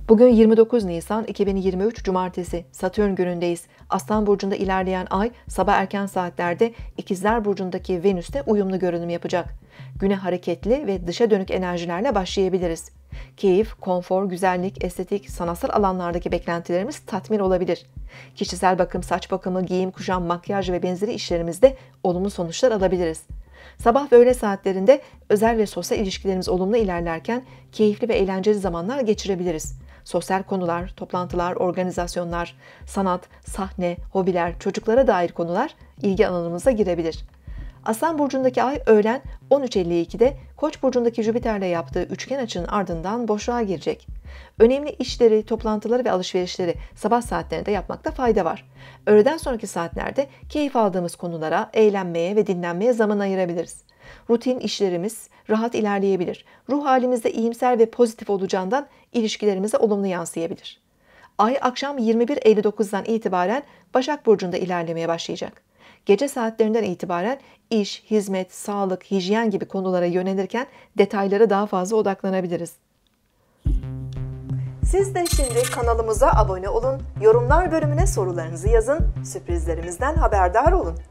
Bugün 29 Nisan 2023 Cumartesi, Satürn günündeyiz. Aslan burcunda ilerleyen ay sabah erken saatlerde İkizler burcundaki Venüs'te uyumlu görünüm yapacak. Güne hareketli ve dışa dönük enerjilerle başlayabiliriz. Keyif, konfor, güzellik, estetik, sanatsal alanlardaki beklentilerimiz tatmin olabilir. Kişisel bakım, saç bakımı, giyim, kuşam, makyaj ve benzeri işlerimizde olumlu sonuçlar alabiliriz. Sabah ve öğle saatlerinde özel ve sosyal ilişkilerimiz olumlu ilerlerken keyifli ve eğlenceli zamanlar geçirebiliriz. Sosyal konular, toplantılar, organizasyonlar, sanat, sahne, hobiler, çocuklara dair konular ilgi alanımıza girebilir. Aslan burcundaki ay öğlen 13.52'de Koç burcundaki Jüpiter'le yaptığı üçgen açının ardından boşluğa girecek. Önemli işleri, toplantıları ve alışverişleri sabah saatlerinde yapmakta fayda var. Öğleden sonraki saatlerde keyif aldığımız konulara, eğlenmeye ve dinlenmeye zaman ayırabiliriz. Rutin işlerimiz rahat ilerleyebilir. Ruh halimizde iyimser ve pozitif olacağından ilişkilerimize olumlu yansıyabilir. Ay akşam 21.59'dan itibaren Başak Burcu'nda ilerlemeye başlayacak. Gece saatlerinden itibaren iş, hizmet, sağlık, hijyen gibi konulara yönelirken detaylara daha fazla odaklanabiliriz. Siz de şimdi kanalımıza abone olun, yorumlar bölümüne sorularınızı yazın, sürprizlerimizden haberdar olun.